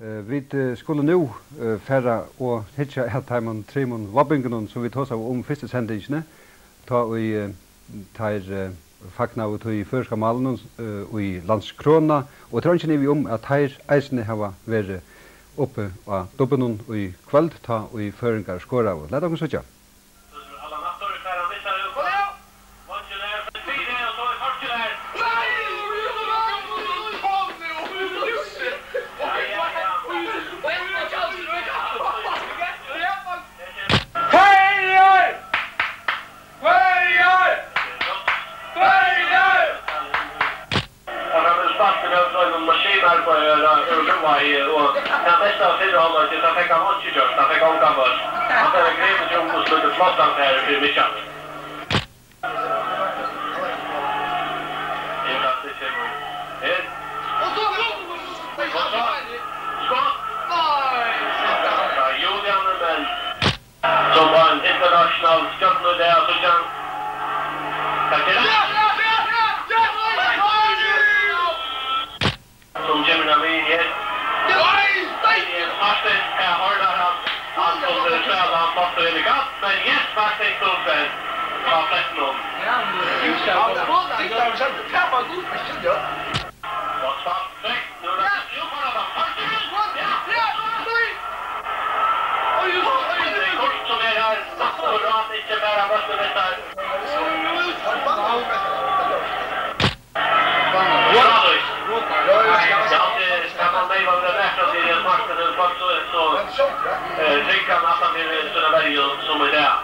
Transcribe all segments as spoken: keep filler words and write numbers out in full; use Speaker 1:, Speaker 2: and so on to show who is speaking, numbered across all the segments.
Speaker 1: Vi skulle nu færre og hitja at heimann trimon vabbingunum som vi tåsa om fyrste sendingene, ta vi tar fakna ut i førska malen og i landskrona, og tror vi om at her eisene hava vært oppe av dobbenon og i kveld, ta og i føringar skåra av. Lad oss søtja.
Speaker 2: Og den beste av fire halvår til, da fikk han ikke gjort, da fikk han gammel. Han ble grevet til å slutte flottene her for mye. Her. Og så! Skått! Ja, Julian, men som var en internasjonal stjøttende der, så kjent. Takk til deg. Som kommer når vi her. Martin har han han skulle spela han måste in i gap men yes Martin stod där på platsen om ja just det var det var så det var god för sig vad fan nej nu då ju bara va ja ja nej oj oj det är kort som är här och då att inte bara vad det där Tänk kan att han är såna berg som är där.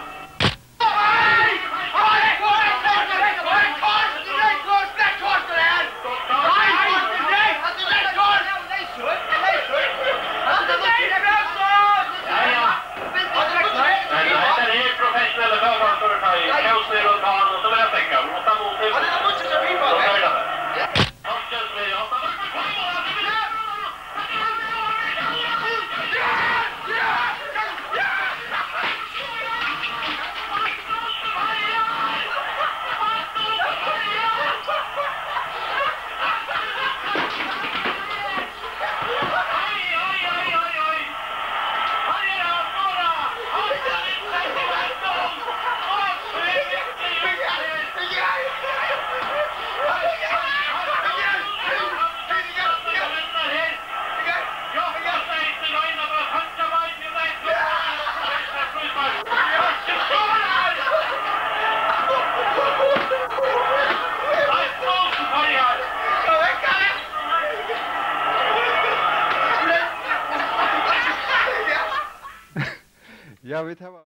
Speaker 1: Ja, vi tar